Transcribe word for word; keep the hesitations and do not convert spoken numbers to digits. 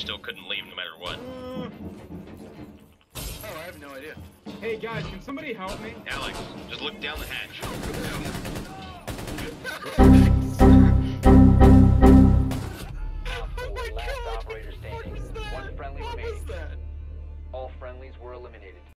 still couldn't leave no matter what. Oh, I have no idea. Hey guys, can somebody help me? Alex, just look down the hatch. Last operator standing. One friendly What was remaining. that? All friendlies were eliminated.